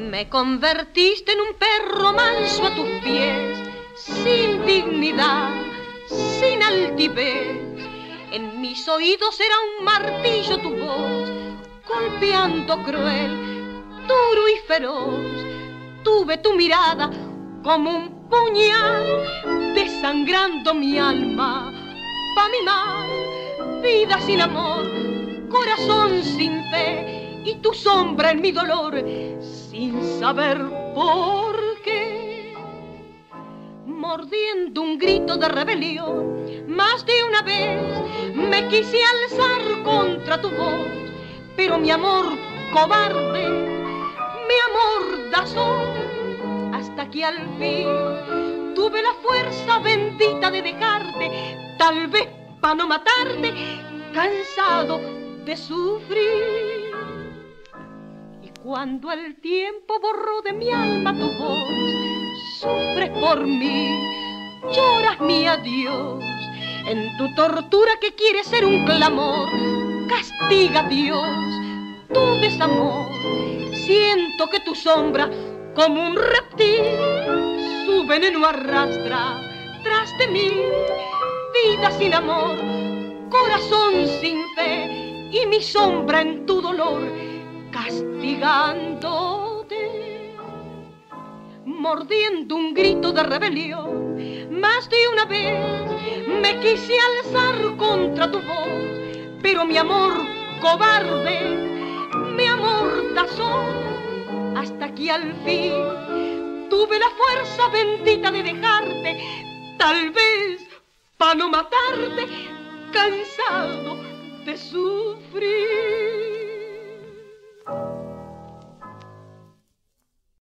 Me convertiste en un perro manso a tus pies, sin dignidad, sin altivez. En mis oídos era un martillo tu voz, golpeando cruel, duro y feroz. Tuve tu mirada como un puñal, desangrando mi alma pa' mi mal. Vida sin amor, corazón sin fe, y tu sombra en mi dolor, sin saber por qué. Mordiendo un grito de rebelión, más de una vez me quise alzar contra tu voz, pero mi amor cobarde, mi amor dazón, hasta que al fin tuve la fuerza bendita de dejarte, tal vez pa' no matarte, cansado de sufrir. Y cuando el tiempo borró de mi alma tu voz, sufres por mí, lloras mi adiós. En tu tortura que quiere ser un clamor, castiga Dios tu desamor. Siento que tu sombra, como un reptil, su veneno arrastra tras de mí. Vida sin amor, corazón sin fe, y mi sombra en tu dolor, castigándote. Mordiendo un grito de rebelión, más de una vez me quise alzar contra tu voz, pero mi amor cobarde, mi amor tazón, hasta que al fin tuve la fuerza bendita de dejarte, tal vez pa' no matarte, cansado de sufrir.